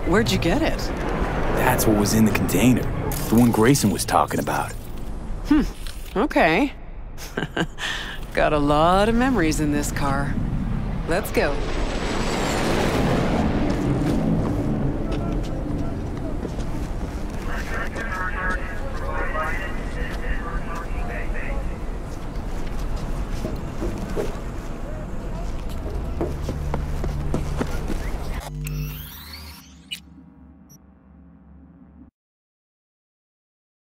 Where'd you get it? That's what was in the container. The one Grayson was talking about. Okay. Got a lot of memories in this car. Let's go.